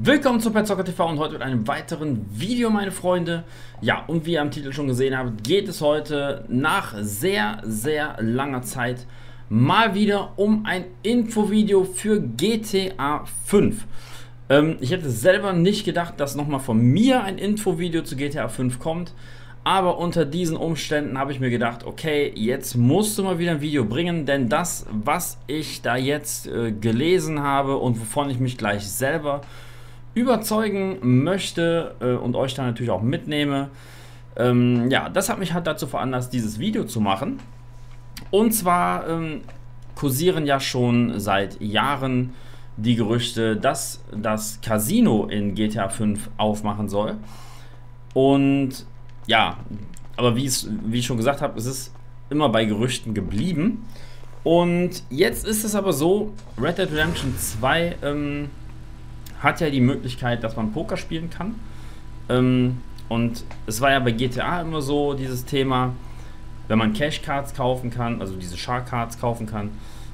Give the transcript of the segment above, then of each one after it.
Willkommen zu Petzocker TV und heute mit einem weiteren Video, meine Freunde. Ja, und wie ihr am Titel schon gesehen habt, geht es heute nach sehr, sehr langer Zeit mal wieder um ein Infovideo für GTA 5. Ich hätte selber nicht gedacht, dass nochmal von mir ein Infovideo zu GTA 5 kommt. Aber unter diesen Umständen habe ich mir gedacht, okay, jetzt musst du mal wieder ein Video bringen, denn das, was ich da jetzt gelesen habe und wovon ich mich gleich selber überzeugen möchte und euch dann natürlich auch mitnehme, ja, das hat mich halt dazu veranlasst, dieses Video zu machen. Und zwar kursieren ja schon seit Jahren die Gerüchte, dass das Casino in GTA 5 aufmachen soll. Und ja, aber wie ich schon gesagt habe, es ist immer bei Gerüchten geblieben. Und jetzt ist es aber so, Red Dead Redemption 2 hat ja die Möglichkeit, dass man Poker spielen kann. Und es war ja bei GTA immer so, dieses Thema, wenn man Cash Cards kaufen kann, also diese Shark Cards kaufen kann,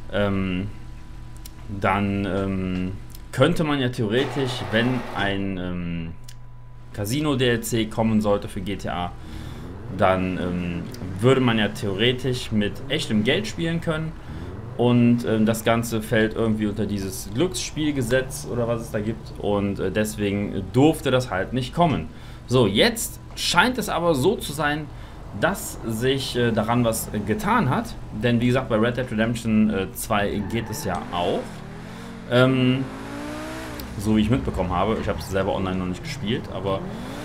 dann könnte man ja theoretisch, wenn ein Casino-DLC kommen sollte für GTA, dann würde man ja theoretisch mit echtem Geld spielen können und das Ganze fällt irgendwie unter dieses Glücksspielgesetz oder was es da gibt und deswegen durfte das halt nicht kommen. So, jetzt scheint es aber so zu sein, dass sich daran was getan hat, denn wie gesagt, bei Red Dead Redemption 2 geht es ja auch. So wie ich mitbekommen habe. Ich habe es selber online noch nicht gespielt, aber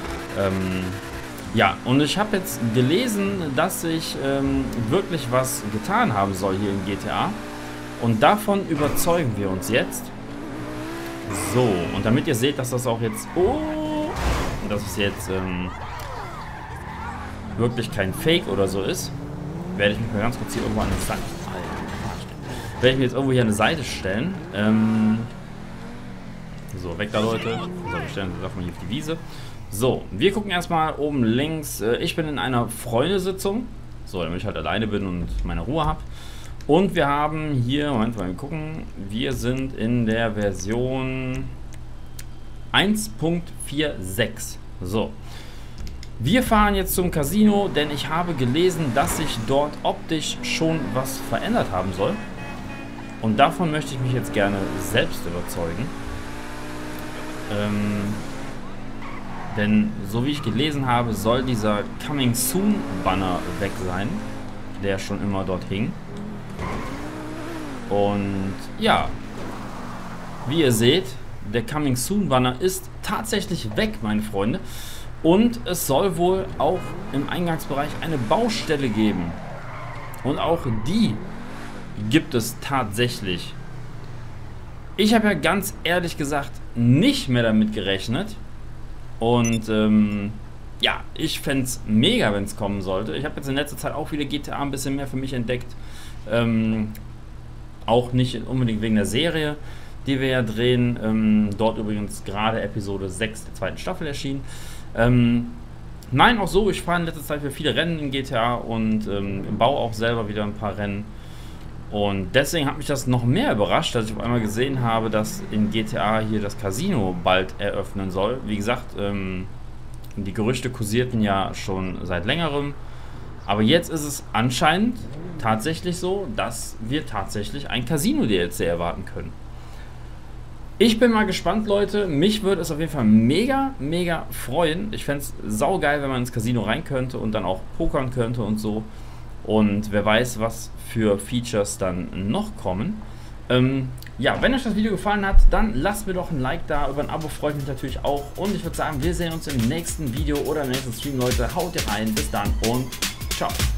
ja, und ich habe jetzt gelesen, dass sich wirklich was getan haben soll hier in GTA und davon überzeugen wir uns jetzt. So, und damit ihr seht, dass das auch jetzt, dass es jetzt wirklich kein Fake oder so ist, werde ich mich mal ganz kurz hier irgendwo an die Seite werde ich mir jetzt irgendwo hier an eine Seite stellen. So, weg da, Leute. So, wir stellen uns einfach mal hier auf die Wiese. So, wir gucken erstmal oben links. Ich bin in einer Freundesitzung. So, damit ich halt alleine bin und meine Ruhe habe. Und wir haben hier, Moment mal, wir gucken. Wir sind in der Version 1.46. So. Wir fahren jetzt zum Casino, denn ich habe gelesen, dass sich dort optisch schon was verändert haben soll. Und davon möchte ich mich jetzt gerne selbst überzeugen. Denn so wie ich gelesen habe, soll dieser Coming Soon Banner weg sein, der schon immer dort hing. Und ja, wie ihr seht, der Coming Soon Banner ist tatsächlich weg, meine Freunde. Und es soll wohl auch im Eingangsbereich eine Baustelle geben. Und auch die gibt es tatsächlich. Ich habe ja ganz ehrlich gesagt nicht mehr damit gerechnet. Und ja, ich fände es mega, wenn es kommen sollte. Ich habe jetzt in letzter Zeit auch wieder GTA ein bisschen mehr für mich entdeckt. Auch nicht unbedingt wegen der Serie, die wir ja drehen. Dort übrigens gerade Episode 6 der zweiten Staffel erschienen. Nein, auch so, ich fahre in letzter Zeit für viele Rennen in GTA und baue auch selber wieder ein paar Rennen. Und deswegen hat mich das noch mehr überrascht, dass ich auf einmal gesehen habe, dass in GTA hier das Casino bald eröffnen soll. Wie gesagt, die Gerüchte kursierten ja schon seit längerem. Aber jetzt ist es anscheinend tatsächlich so, dass wir tatsächlich ein Casino-DLC erwarten können. Ich bin mal gespannt, Leute. Mich würde es auf jeden Fall mega, mega freuen. Ich fände es saugeil, wenn man ins Casino rein könnte und dann auch pokern könnte und so. Und wer weiß, was für Features dann noch kommen. Ja, wenn euch das Video gefallen hat, dann lasst mir doch ein Like da. Über ein Abo freue ich mich natürlich auch. Und ich würde sagen, wir sehen uns im nächsten Video oder im nächsten Stream, Leute. Haut rein. Bis dann und ciao.